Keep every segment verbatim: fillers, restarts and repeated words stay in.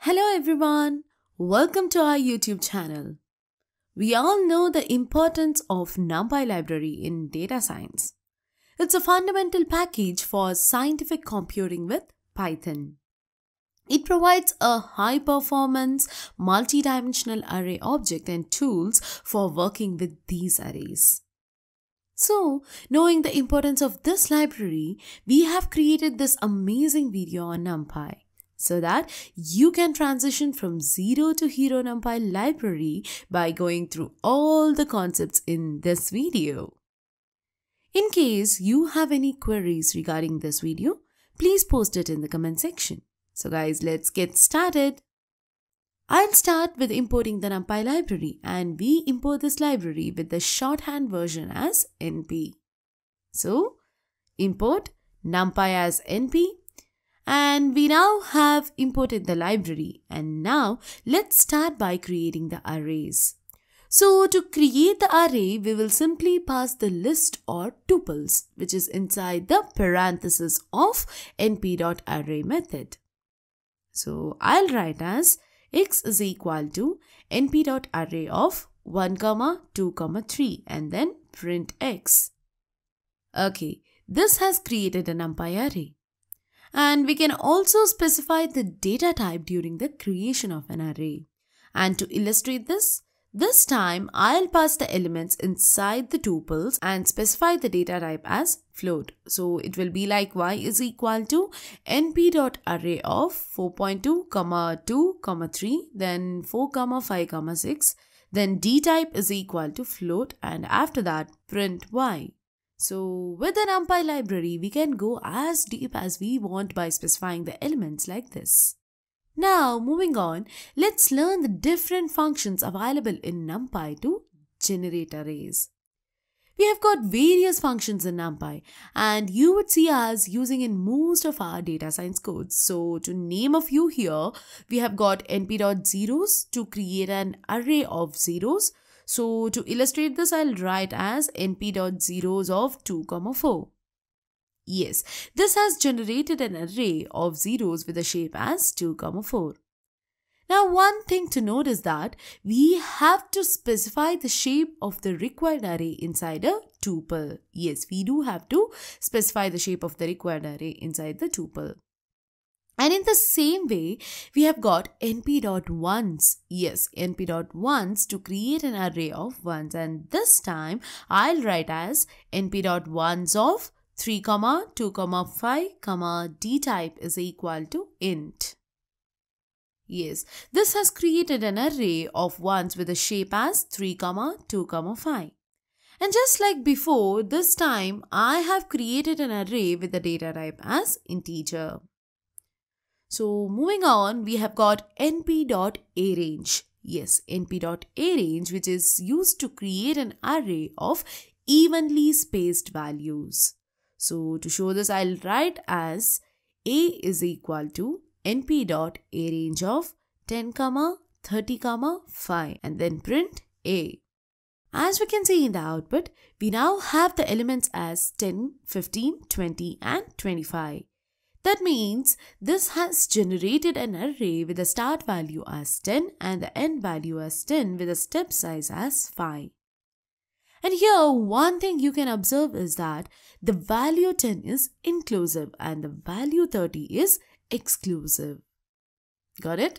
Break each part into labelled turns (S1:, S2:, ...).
S1: Hello everyone, welcome to our YouTube channel. We all know the importance of NumPy library in data science. It's a fundamental package for scientific computing with Python. It provides a high-performance, multi-dimensional array object and tools for working with these arrays. So, knowing the importance of this library, we have created this amazing video on NumPy, so that you can transition from zero to hero NumPy library by going through all the concepts in this video. In case you have any queries regarding this video, please post it in the comment section. So guys, let's get started. I'll start with importing the NumPy library, and we import this library with the shorthand version as N P. So, import NumPy as N P. And we now have imported the library, and now let's start by creating the arrays. So to create the array, we will simply pass the list or tuples, which is inside the parenthesis of np.array method. So I'll write as x is equal to np.array of one, two, three and then print x. Okay, this has created a NumPy array. And we can also specify the data type during the creation of an array. And to illustrate this, this time I'll pass the elements inside the tuples and specify the data type as float. So it will be like y is equal to np.array of four point two, two, three, then four, five, six, then d type is equal to float, and after that print y. So with the NumPy library, we can go as deep as we want by specifying the elements like this. Now moving on, let's learn the different functions available in NumPy to generate arrays. We have got various functions in NumPy, and you would see us using in most of our data science codes. So to name a few here, we have got np.zeros to create an array of zeros. So to illustrate this, I'll write as np.zeros of two, four. Yes, this has generated an array of zeros with a shape as two, four. Now one thing to note is that we have to specify the shape of the required array inside a tuple. Yes, we do have to specify the shape of the required array inside the tuple. And in the same way, we have got np.ones. Yes, np.ones to create an array of ones. And this time, I'll write as np.ones of three, two, five, d type is equal to int. Yes, this has created an array of ones with a shape as three, two, five. And just like before, this time, I have created an array with the data type as integer. So moving on, we have got np.arange. Yes, np.arange, which is used to create an array of evenly spaced values. So to show this, I'll write as a is equal to np.arange of ten, thirty, five and then print a. As we can see in the output, we now have the elements as ten, fifteen, twenty and twenty-five. That means this has generated an array with a start value as ten and the end value as ten with a step size as five. And here one thing you can observe is that the value ten is inclusive and the value thirty is exclusive. Got it?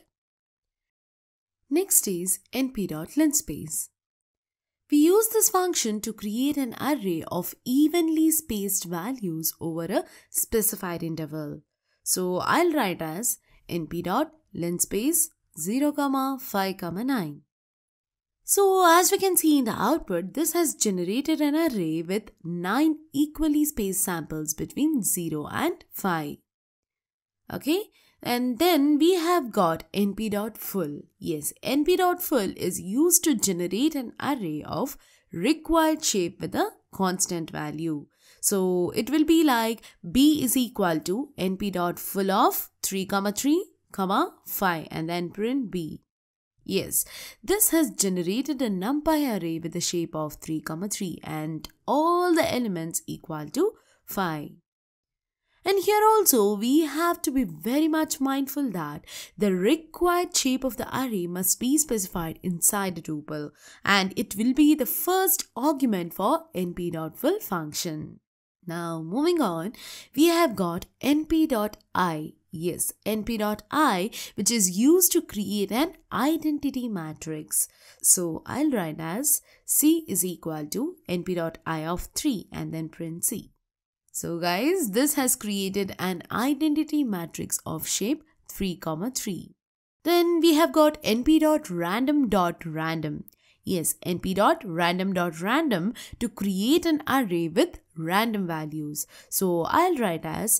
S1: Next is np.linspace. We use this function to create an array of evenly spaced values over a specified interval. So I'll write as np.linspace zero, five, nine. So as we can see in the output, this has generated an array with nine equally spaced samples between zero and five. Okay? And then we have got np.full. Yes, np.full is used to generate an array of required shape with a constant value. So it will be like b is equal to np.full of three, three, five and then print b. Yes, this has generated a NumPy array with the shape of three, three and all the elements equal to five. And here also we have to be very much mindful that the required shape of the array must be specified inside the tuple, and it will be the first argument for np.fill function. Now moving on, we have got np.i. Yes, np.i, which is used to create an identity matrix. So I'll write as c is equal to np.i of three and then print c. So guys, this has created an identity matrix of shape three comma three. Then we have got np.random.random. Yes, np.random.random to create an array with random values. So I'll write as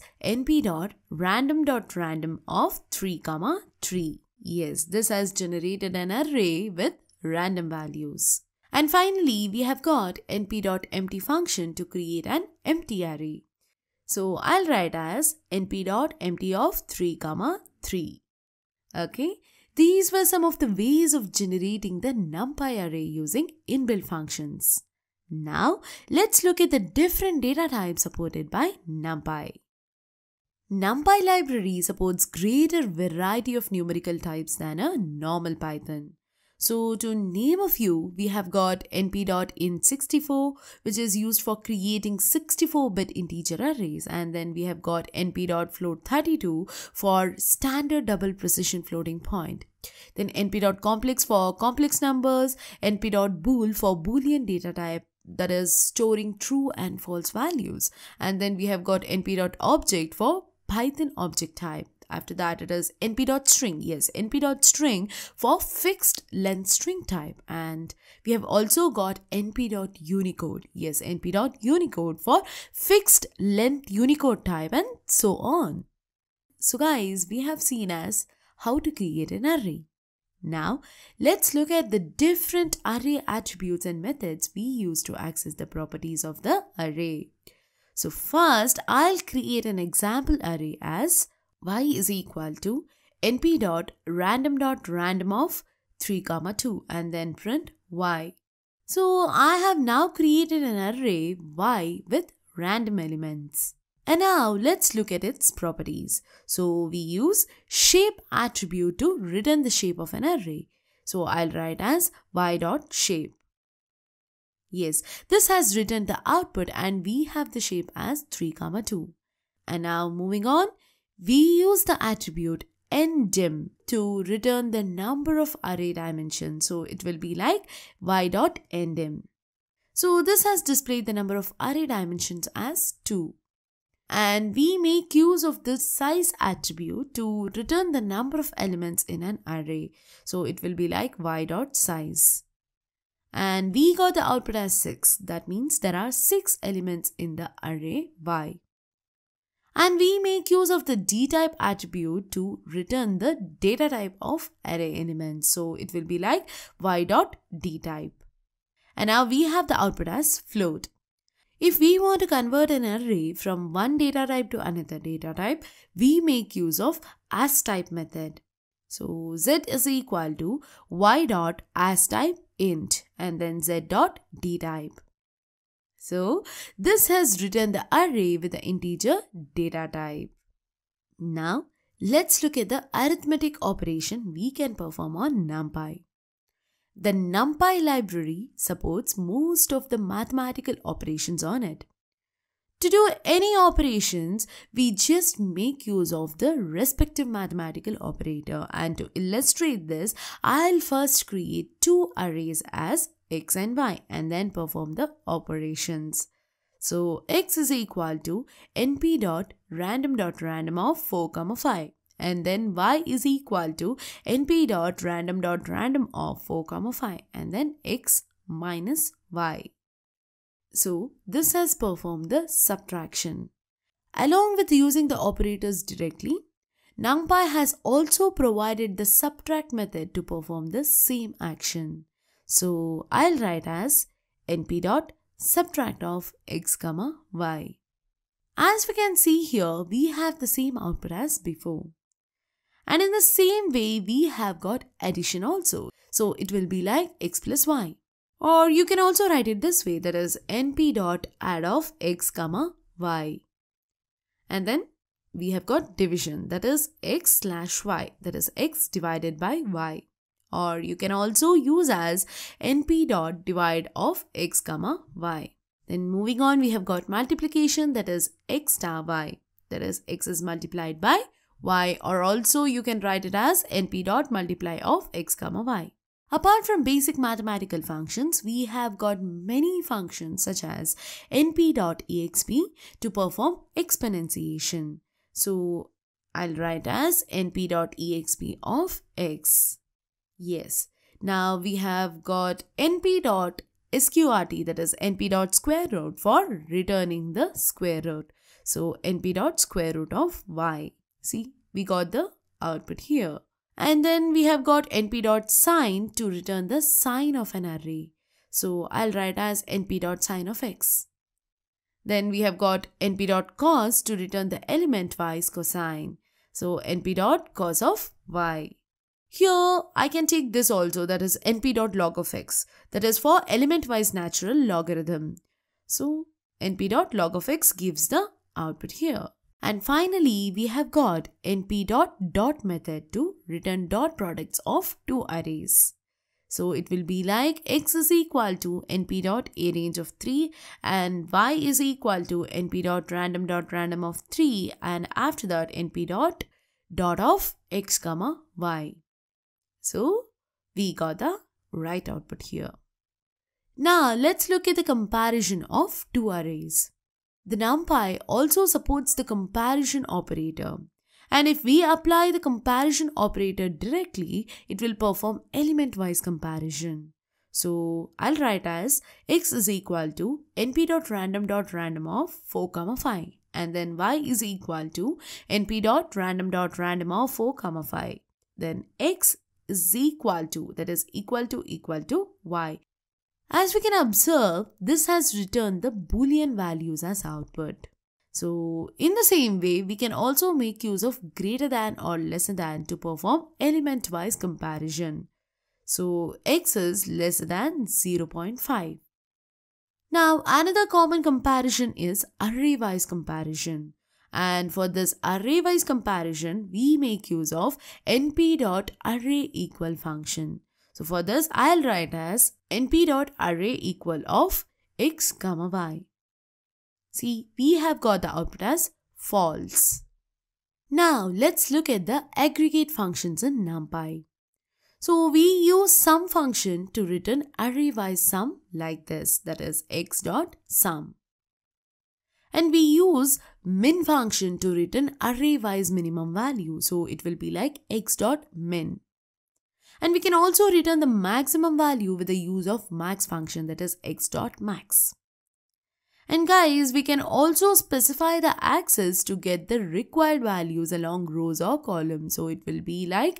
S1: np.random.random of three comma three. Yes, this has generated an array with random values. And finally, we have got np.empty function to create an empty array. So I'll write as np.empty of three comma three. Okay. These were some of the ways of generating the NumPy array using inbuilt functions. Now, let's look at the different data types supported by NumPy. NumPy library supports greater variety of numerical types than a normal Python. So, to name a few, we have got np.int sixty-four, which is used for creating sixty-four bit integer arrays, and then we have got np.float thirty-two for standard double precision floating point. Then np.complex for complex numbers, np.bool for boolean data type, that is storing true and false values, and then we have got np.object for Python object type. After that, it is np.string. Yes, np.string for fixed length string type. And we have also got np.unicode. Yes, np.unicode for fixed length Unicode type, and so on. So guys, we have seen as how to create an array. Now, let's look at the different array attributes and methods we use to access the properties of the array. So first, I'll create an example array as y is equal to np.random.random of three comma two and then print y. So I have now created an array y with random elements. And now let's look at its properties. So we use shape attribute to return the shape of an array. So I'll write as y.shape. Yes, this has written the output and we have the shape as three comma two. And now moving on, we use the attribute ndim to return the number of array dimensions. So it will be like y.ndim. So this has displayed the number of array dimensions as two. And we make use of the size attribute to return the number of elements in an array. So it will be like y.size. And we got the output as six. That means there are six elements in the array y. And we make use of the dtype attribute to return the data type of array elements. So it will be like y.dtype. And now we have the output as float. If we want to convert an array from one data type to another data type, we make use of asType method. So z is equal to y.asType int and then z.dtype. So this has written the array with the integer data type. Now let's look at the arithmetic operation we can perform on NumPy. The NumPy library supports most of the mathematical operations on it. To do any operations, we just make use of the respective mathematical operator, and to illustrate this, I'll first create two arrays as x and y and then perform the operations. So x is equal to np.random.random of four comma five. And then y is equal to np.random.random of four comma five and then x minus y. So this has performed the subtraction. Along with using the operators directly, NumPy has also provided the subtract method to perform the same action. So I'll write as np.subtract of x comma y. As we can see here, we have the same output as before. And in the same way, we have got addition also. So it will be like x plus y. Or you can also write it this way, that is np.add of x comma y. And then we have got division, that is x slash y, that is x divided by y. Or you can also use as np dot divide of x comma y. Then moving on, we have got multiplication, that is x star y, that is x is multiplied by y, or also you can write it as np dot multiply of x comma y. Apart from basic mathematical functions, we have got many functions such as np dot exp to perform exponentiation. So I'll write as np dot exp of x. Yes. Now we have got np dot sqrt, that is np dot square root for returning the square root. So np dot square root of y. See, we got the output here. And then we have got np dot sign to return the sign of an array. So I'll write as np dot sign of x. Then we have got np dot cos to return the element-wise cosine. So np dot cos of y. Here I can take this also, that is np dot log of x, that is for element-wise natural logarithm. So np dot log of x gives the output here. And finally, we have got np dot dot method to return dot products of two arrays. So it will be like x is equal to np dot a range of three and y is equal to np dot random dot random of three, and after that np dot dot of x comma y. So we got the right output here. Now let's look at the comparison of two arrays. The NumPy also supports the comparison operator, and if we apply the comparison operator directly, it will perform element-wise comparison. So I'll write as x is equal to np.random.random of four comma five, and then y is equal to np.random.random of four comma five. Then x is equal to, that is equal to equal to y. As we can observe, this has returned the Boolean values as output. So in the same way, we can also make use of greater than or lesser than to perform element-wise comparison. So x is lesser than zero point five. Now another common comparison is array-wise comparison. And for this array-wise comparison, we make use of np.array equal function. So for this, I'll write as np.array equal of x comma y. See, we have got the output as false. Now let's look at the aggregate functions in NumPy. So we use sum function to return array-wise sum like this, that is x.sum. And we use min function to return array-wise minimum value. So it will be like x.min. And we can also return the maximum value with the use of max function, that is x.max. And guys, we can also specify the axis to get the required values along rows or columns. So it will be like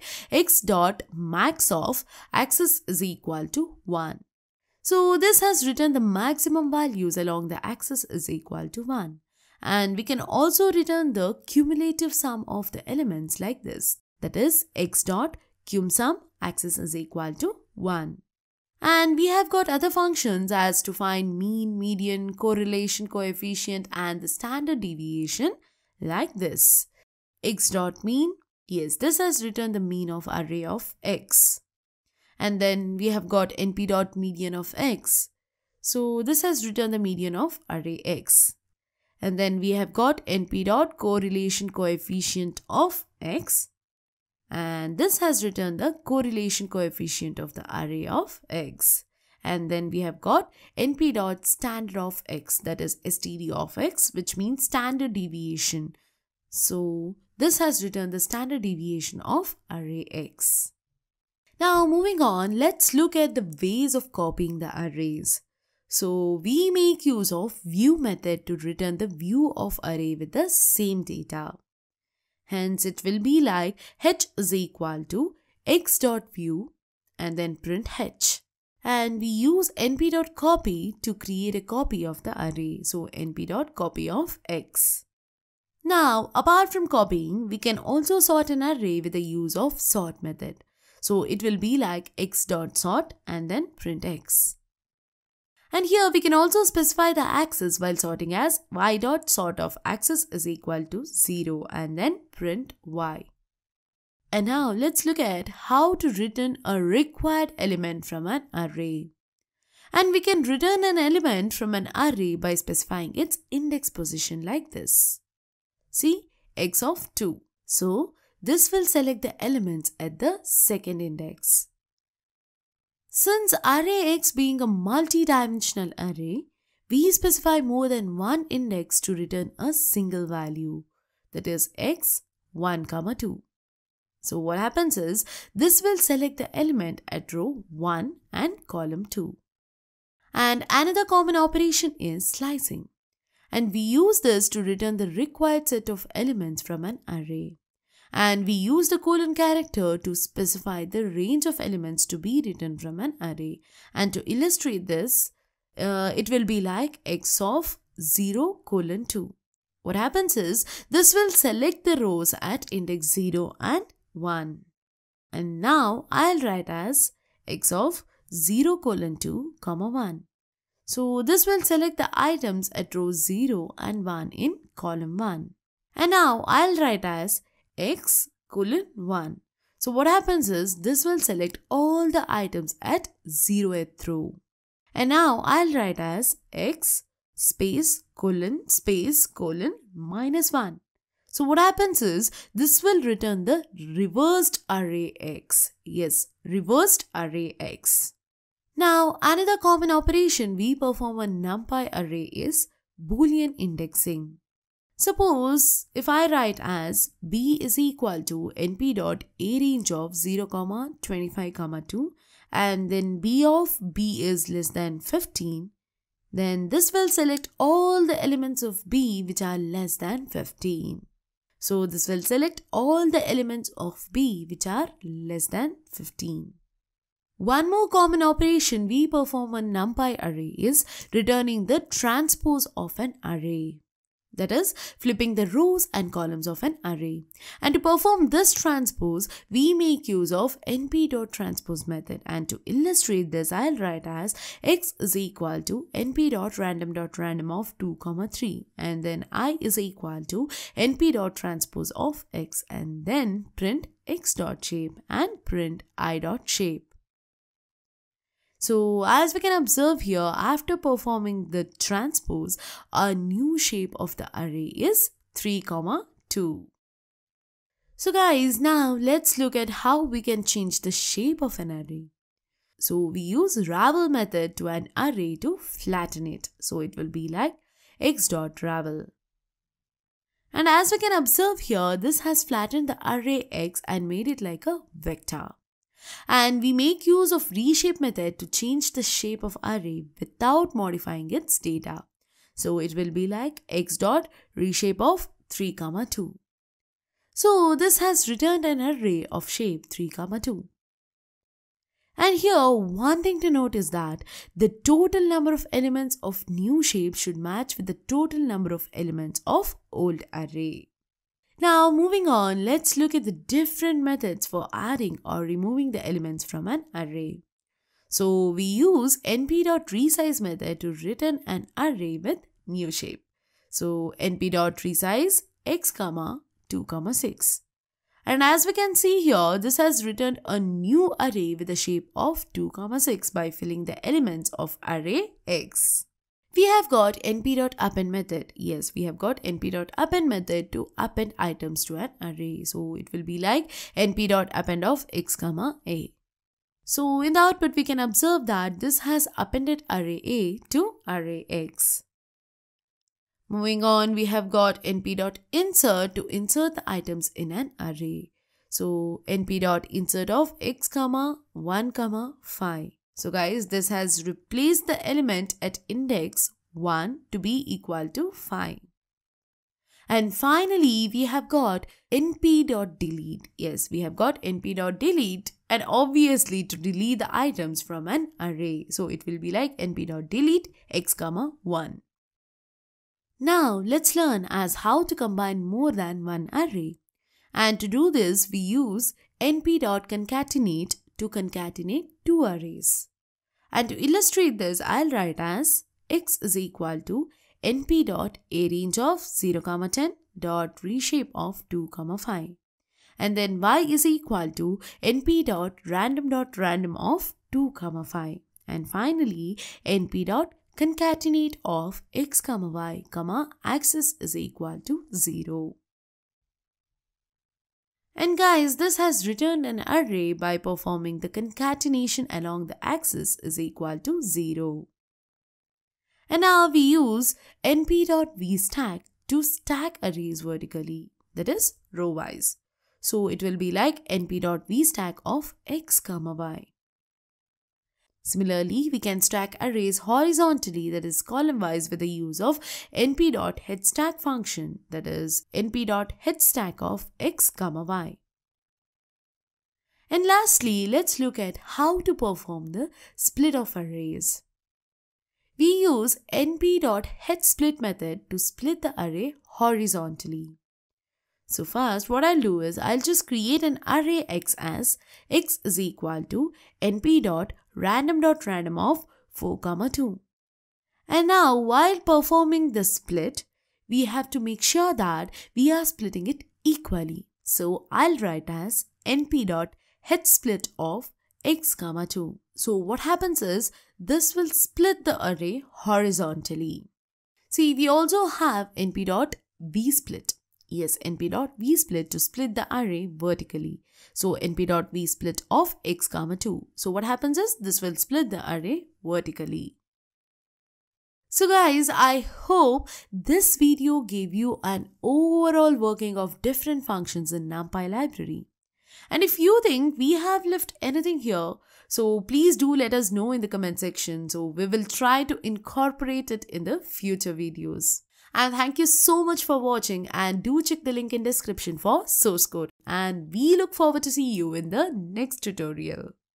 S1: x.max of axis is equal to one. So this has returned the maximum values along the axis is equal to one. And we can also return the cumulative sum of the elements like this, that is x.cumSum axis is equal to one. And we have got other functions as to find mean, median, correlation coefficient and the standard deviation like this. X.mean, yes, this has returned the mean of array of x. And then we have got np.median of x. So this has returned the median of array x. And then we have got np.correlation coefficient of x. And this has returned the correlation coefficient of the array of x. And then we have got np.standard of x, that is std of x, which means standard deviation. So this has returned the standard deviation of array x. Now moving on, let's look at the ways of copying the arrays. So we make use of view method to return the view of array with the same data. Hence, it will be like h is equal to x.view and then print h. And we use np.copy to create a copy of the array. So np.copy of x. Now, apart from copying, we can also sort an array with the use of sort method. So it will be like x.sort and then print x. And here we can also specify the axis while sorting as y dot sort of axis is equal to zero and then print y. And now let's look at how to return a required element from an array. And we can return an element from an array by specifying its index position like this. See, x of two. So this will select the elements at the second index. Since array x being a multi-dimensional array, we specify more than one index to return a single value, that is x one, two. So what happens is, this will select the element at row one and column two. And another common operation is slicing. And we use this to return the required set of elements from an array. And we use the colon character to specify the range of elements to be written from an array. And to illustrate this, uh, it will be like x of zero colon two. What happens is, this will select the rows at index zero and one. And now I'll write as x of zero colon two comma one. So this will select the items at row zero and one in column one. And now I'll write as x colon one. So what happens is, this will select all the items at zeroth row. And now I'll write as x space colon space colon minus one. So what happens is, this will return the reversed array x. Yes, reversed array x. Now another common operation we perform on NumPy array is Boolean indexing. Suppose if I write as b is equal to np.arange of zero, twenty-five, two and then b of b is less than fifteen, then this will select all the elements of b which are less than fifteen. So this will select all the elements of b which are less than fifteen. One more common operation we perform on NumPy array is returning the transpose of an array. That is, flipping the rows and columns of an array. And to perform this transpose, we make use of np.transpose method. And to illustrate this, I'll write as x is equal to np.random.random of two, three. And then I is equal to np.transpose of x. And then print x.shape and print i.shape. So as we can observe here, after performing the transpose, our new shape of the array is three, two. So guys, now let's look at how we can change the shape of an array. So we use ravel method to an array to flatten it. So it will be like x.ravel. And as we can observe here, this has flattened the array x and made it like a vector. And we make use of reshape method to change the shape of array without modifying its data. So it will be like x dot reshape of three, two. So this has returned an array of shape three, two. And here one thing to note is that the total number of elements of new shape should match with the total number of elements of old array. Now moving on, let's look at the different methods for adding or removing the elements from an array. So we use np.resize method to return an array with new shape. So np.resize x, two, six. And as we can see here, this has returned a new array with a shape of two, six by filling the elements of array x. We have got np.append method. Yes, we have got np.append method to append items to an array. So it will be like np.append of x, a. So in the output, we can observe that this has appended array a to array x. Moving on, we have got np.insert to insert the items in an array. So np.insert of x, one, five. So guys, this has replaced the element at index one to be equal to five. And finally, we have got np.delete. Yes, we have got np.delete, and obviously to delete the items from an array. So it will be like np.delete x, one. Now let's learn as how to combine more than one array. And to do this, we use np.concatenate to concatenate two arrays. And to illustrate this, I'll write as x is equal to np dot a range of zero comma ten dot reshape of two comma five. And then y is equal to np dot random dot random of two comma five. And finally, np dot concatenate of x comma y comma axis is equal to zero. And guys, this has returned an array by performing the concatenation along the axis is equal to zero. And now we use np.vstack to stack arrays vertically, that is row wise. So it will be like np.vstack of x comma y. Similarly, we can stack arrays horizontally, that is column wise, with the use of np.headstack function, that is np.headstack of x comma y. And lastly, let's look at how to perform the split of arrays. We use np.headSplit method to split the array horizontally. So first, what I'll do is I'll just create an array x as x is equal to np.random.random of four comma two. And now, while performing the split, we have to make sure that we are splitting it equally. So I'll write as np.headSplit of x comma two. So what happens is this will split the array horizontally. See, we also have np.vsplit. Yes, np.vsplit to split the array vertically. So np.vsplit of x comma two. So what happens is this will split the array vertically. So guys, I hope this video gave you an overall working of different functions in NumPy library. And if you think we have left anything here, so please do let us know in the comment section. So we will try to incorporate it in the future videos. And thank you so much for watching, and do check the link in description for source code. And we look forward to see you in the next tutorial.